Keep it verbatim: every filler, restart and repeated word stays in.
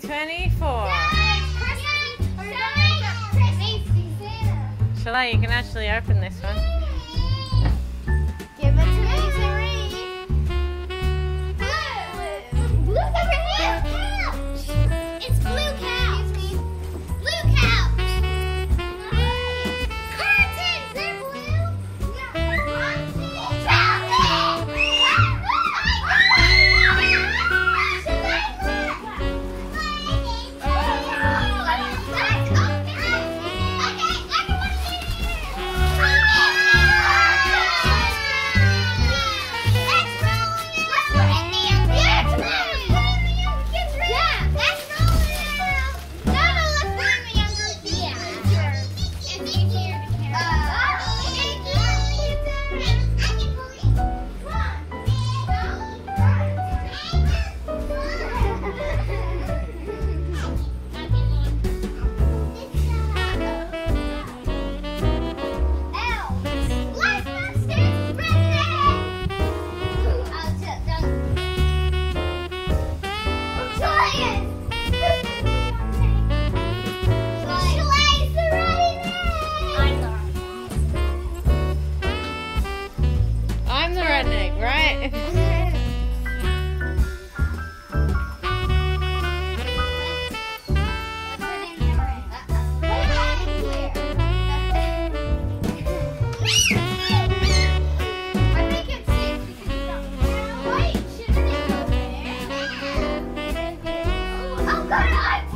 twenty-four. Shalai, you can actually open this one. Give it to me to read. Blue. Look over here. Couch. It's blue couch. Blue couch. Curtains. They're blue. I'm the redneck, right? Oh God!